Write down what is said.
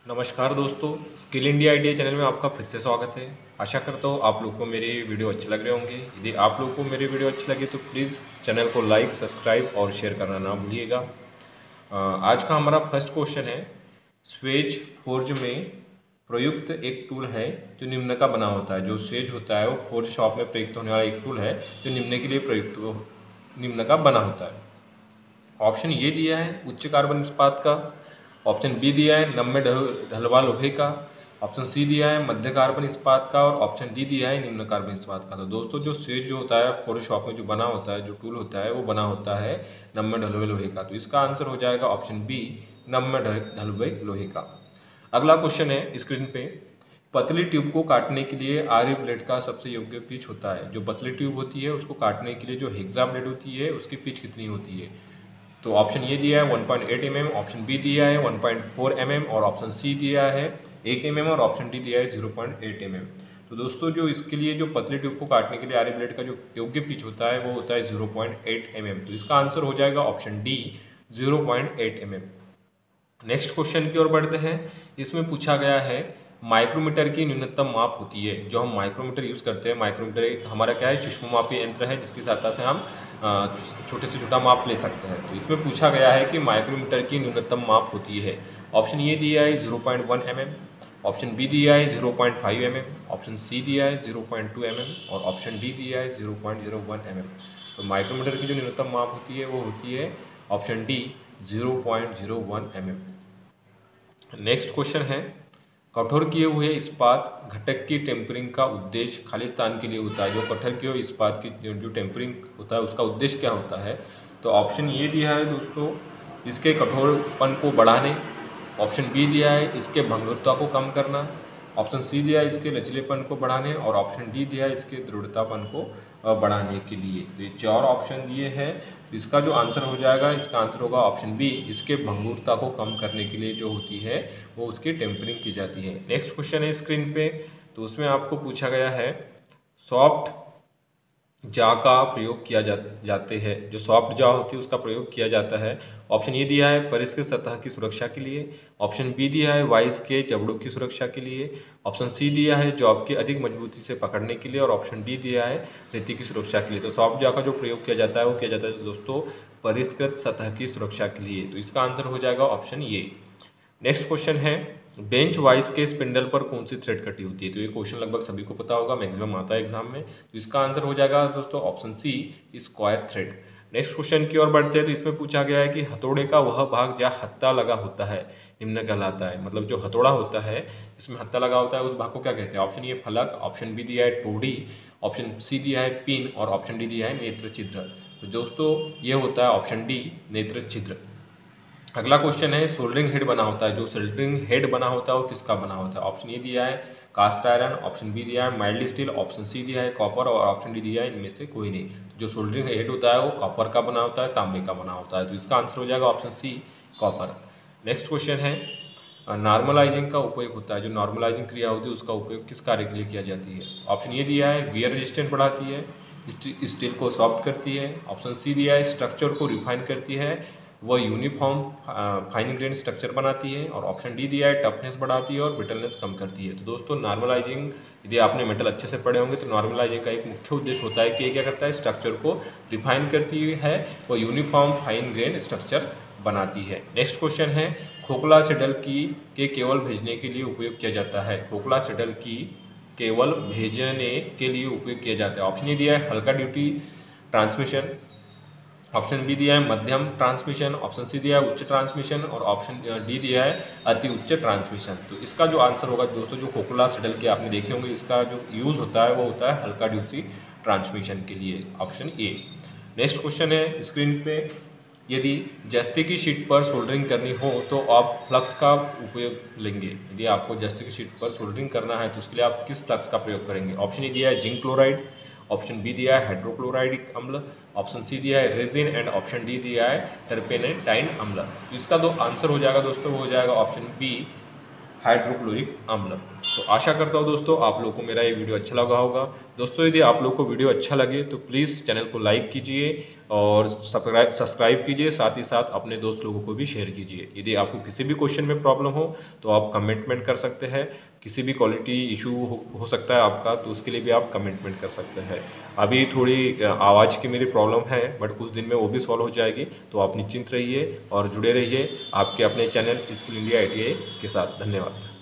नमस्कार दोस्तों, skill India idea channel में आपका फिर से स्वागत है। आशा करता हूँ आप लोग को मेरे वीडियो अच्छे लग रहे होंगे। यदि आप लोग को मेरे वीडियो अच्छे लगे तो प्लीज़ चैनल को लाइक, सब्सक्राइब और शेयर करना ना भूलिएगा। आज का हमारा फर्स्ट क्वेश्चन है, स्वेज फोर्ज में प्रयुक्त एक टूल है जो निम्न का बना होता है। जो स्वेज होता है वो फोर्ज शॉप में प्रयुक्त होने वाला एक टूल है जो निम्न के लिए प्रयुक्त निम्न का बना होता है। ऑप्शन ये दिया है उच्च कार्बन इस्पात का, ऑप्शन बी दिया है नम्य ढलवा लोहे का, ऑप्शन सी दिया है मध्य कार्बन इस्पात का और ऑप्शन डी दिया है निम्न कार्बन इस्पात का। तो दोस्तों जो स्वेज जो होता है फोर्ज शॉप में जो बना होता है, जो टूल होता है वो बना होता है नम्य ढलवे लोहे का। तो इसका आंसर हो जाएगा ऑप्शन बी, नम्य ढलवे लोहे का। अगला क्वेश्चन है स्क्रीन पे, पतली ट्यूब को काटने के लिए आर्य ब्लेड का सबसे योग्य पिच होता है। जो पतली ट्यूब होती है उसको काटने के लिए जो हेक्सा ब्लेड होती है उसकी पिच कितनी होती है। तो ऑप्शन ये दिया है 1.8 mm, ऑप्शन बी दिया है 1.4 mm और ऑप्शन सी दिया है 1 mm और ऑप्शन डी दिया है 0.8 mm। तो दोस्तों जो इसके लिए जो पतली ट्यूब को काटने के लिए आर्य ब्लेड का जो योग्य पिच होता है वो होता है 0.8 mm। तो इसका आंसर हो जाएगा option D, 0.8 mm। Next question की ओर बढ़ते हैं। इसमें पूछा गया है माइक्रोमीटर की न्यूनतम माप होती है। जो हम माइक्रोमीटर यूज़ करते हैं, माइक्रोमीटर एक हमारा क्या है, सूक्ष्ममापी यंत्र है जिसकी सहायता से हम छोटे से छोटा माप ले सकते हैं। तो इसमें पूछा गया है कि माइक्रोमीटर की न्यूनतम माप होती है। ऑप्शन ये दिया है 0.1 mm, ऑप्शन बी दिया है 0.5 mm, ऑप्शन सी दिया है 0.2 mm और ऑप्शन डी दिया है 0.01 mm। तो माइक्रोमीटर की जो न्यूनतम माप होती है वो होती है option D, 0.01 mm। Next question है, कठोर किए हुए इस्पात घटक की टेम्परिंग का उद्देश्य खाली स्थान के लिए होता है। जो कठोर किए हुए इस्पात की जो टेम्परिंग होता है उसका उद्देश्य क्या होता है। तो ऑप्शन ये दिया है दोस्तों, इसके कठोरपन को बढ़ाने, ऑप्शन बी दिया है इसके भंगुरता को कम करना, ऑप्शन सी दिया है इसके लचीलेपन को बढ़ाने और ऑप्शन डी दिया है इसके दृढ़तापन को बढ़ाने के लिए। तो ये चार ऑप्शन दिए हैं। तो इसका जो आंसर हो जाएगा, इसका आंसर होगा ऑप्शन बी, इसके भंगुरता को कम करने के लिए जो होती है वो उसकी टेम्परिंग की जाती है। नेक्स्ट क्वेश्चन है स्क्रीन पे, तो उसमें आपको पूछा गया है सॉफ्ट जा का प्रयोग किया जाते हैं। जो सॉफ्ट जा होती है उसका प्रयोग किया जाता है। ऑप्शन ये दिया है परिष्कृत सतह की सुरक्षा के लिए, ऑप्शन बी दिया है वाइस के जबड़ों की सुरक्षा के लिए, ऑप्शन सी दिया है जॉब की अधिक मजबूती से पकड़ने के लिए और ऑप्शन डी दिया है रेती की सुरक्षा के लिए। तो सॉफ्ट जा का जो प्रयोग किया जाता है वो किया जाता है दोस्तों परिष्कृत सतह की सुरक्षा के लिए। तो इसका आंसर हो जाएगा ऑप्शन ए। नेक्स्ट क्वेश्चन है, बेंच वाइस के स्पिंडल पर कौन सी थ्रेड कटी होती है। तो ये क्वेश्चन लगभग सभी को पता होगा, मैक्सिमम आता है एग्जाम में। तो इसका आंसर हो जाएगा दोस्तों option C, square thread. Next question की ओर बढ़ते हैं। तो इसमें पूछा गया है कि हथौड़े का वह भाग जहाँ हत्ता लगा होता है निम्न कहलाता है। मतलब जो हथौड़ा होता है इसमें हत्ता लगा होता है उस भाग को क्या कहते हैं। ऑप्शन ए फलक, ऑप्शन बी दिया है टोड़ी, ऑप्शन सी दिया है पिन और ऑप्शन डी दिया है नेत्र छिद्र। तो दोस्तों ये होता है ऑप्शन डी, नेत्र छिद्र। अगला क्वेश्चन है, सोल्डरिंग हेड बना होता है। जो सोल्डरिंग हेड बना होता है वो किसका बना होता है। ऑप्शन ए दिया है कास्ट आयरन, ऑप्शन बी दिया है माइल्ड स्टील, ऑप्शन सी दिया है कॉपर और ऑप्शन डी दिया है इनमें से कोई नहीं। जो सोल्डरिंग हेड होता है वो कॉपर का बना होता है, तांबे का बना होता है। तो इसका आंसर हो जाएगा option C, copper. Next question है, नॉर्मलाइजिंग का उपयोग होता है। जो नॉर्मलाइजिंग क्रिया होती है उसका उपयोग किस कार्य के लिए किया जाती है। ऑप्शन ये दिया है वियर रेजिस्टेंस बढ़ाती है, स्टील को सॉफ्ट करती है, ऑप्शन सी दिया है स्ट्रक्चर को रिफाइन करती है, वह यूनिफॉर्म फाइन ग्रेन स्ट्रक्चर बनाती है और ऑप्शन डी दिया है टफनेस बढ़ाती है और ब्रिटलनेस कम करती है। तो दोस्तों नॉर्मलाइजिंग, यदि आपने मेटल अच्छे से पढ़े होंगे तो नॉर्मलाइजिंग का एक मुख्य उद्देश्य होता है कि ये क्या करता है, स्ट्रक्चर को रिफाइन करती है, वो यूनिफॉर्म फाइन ग्रेन स्ट्रक्चर बनाती है। नेक्स्ट क्वेश्चन है, खोखला सेडल की के केवल भेजने के लिए उपयोग किया जाता है। खोखला सेडल की केवल भेजने के लिए उपयोग किया जाता है। ऑप्शन ए दिया है हल्का ड्यूटी ट्रांसमिशन, ऑप्शन बी दिया है मध्यम ट्रांसमिशन, ऑप्शन सी दिया है उच्च ट्रांसमिशन और ऑप्शन डी दिया है अति उच्च ट्रांसमिशन। तो इसका जो आंसर होगा दोस्तों, जो खोखला सेडल के आपने देखे होंगे इसका जो यूज़ होता है वो होता है हल्का ड्यूटी ट्रांसमिशन के लिए, ऑप्शन ए। नेक्स्ट क्वेश्चन है स्क्रीन पे, यदि जस्ते की शीट पर सोल्डरिंग करनी हो तो आप फ्लक्स का उपयोग लेंगे। यदि आपको जस्ते की शीट पर सोल्डरिंग करना है तो उसके लिए आप किस फ्लक्स का प्रयोग करेंगे। ऑप्शन ए दिया है जिंक क्लोराइड, ऑप्शन बी दिया है हाइड्रोक्लोराइडिक अम्ल, ऑप्शन सी दिया है रेजिन एंड ऑप्शन डी दिया है टर्पेनेटाइन अम्ल। तो इसका जो आंसर हो जाएगा दोस्तों वो हो जाएगा ऑप्शन बी, हाइड्रोक्लोरिक अम्ल। तो आशा करता हूँ दोस्तों आप लोगों को मेरा ये वीडियो अच्छा लगा होगा। दोस्तों यदि आप लोग को वीडियो अच्छा लगे तो प्लीज़ चैनल को लाइक कीजिए, और सब्सक्राइब कीजिए, साथ ही साथ अपने दोस्त लोगों को भी शेयर कीजिए। यदि आपको किसी भी क्वेश्चन में प्रॉब्लम हो तो आप कमेंटमेंट कर सकते हैं। किसी भी क्वालिटी इशू हो सकता है आपका, तो उसके लिए भी आप कमेंटमेंट कर सकते हैं। अभी थोड़ी आवाज़ की मेरी प्रॉब्लम है, बट कुछ दिन में वो भी सॉल्व हो जाएगी। तो आप निश्चिंत रहिए और जुड़े रहिए आपके अपने चैनल स्किल इंडिया ITI के साथ। धन्यवाद।